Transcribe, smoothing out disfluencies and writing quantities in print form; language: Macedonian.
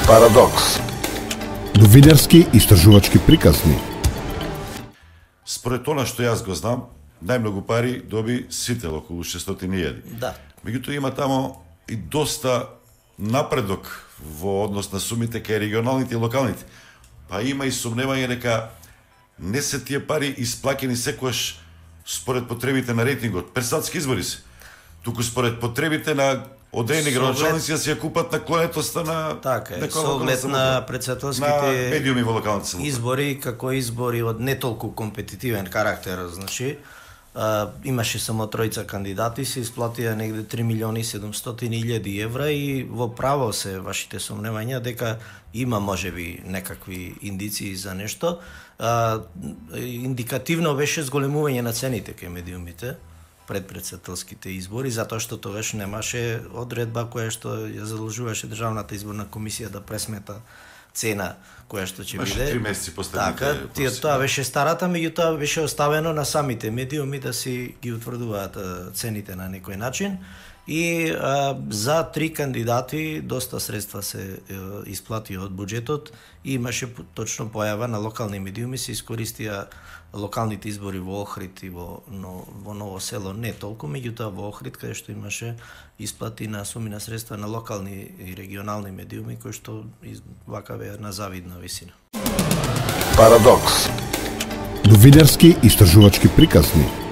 Парадокс. Новинарски истражувачки приказни. Според она што јас го знам, најмногу пари доби Сител, околу 600.000. Да. Меѓутоа има тамо и доста напредок во однос на сумите кај регионалните и локалните. Па има и сомневање дека не се тие пари исплаќени секогаш според потребите на рейтингот. Председателски избори се. Туку според потребите на одредени градоначалници да си ја купат наклонетоста на Така е, со оглед на председателските на медиуми во локалната самоуправа. избори, како избори од не толку компетитивен карактер, значи, имаше само тројца кандидати, се исплатија негде 3.700.000 евра и во право се вашите сомневања дека има можеби некакви индиции за нешто. Индикативно беше зголемување на цените кај медиумите пред председателските избори, затоа што тогаш немаше одредба која што ја задолжуваше Државната изборна комисија да пресмета цена која што ќе биде. 3 месеци после Така, тоа беше старата, меѓутоа беше оставено на самите медиуми да си ги утврдуваат цените на некој начин. И за 3 кандидати доста средства се исплати од буџетот и имаше точно појава на локални медиуми, се искористија локалните избори во Охрид и во Ново село не толку, меѓутоа во Охрид каде што имаше исплати на суми на средства на локални и регионални медиуми кои што вака беа на завидна висина. Парадокс. Новинарски истражувачки приказни.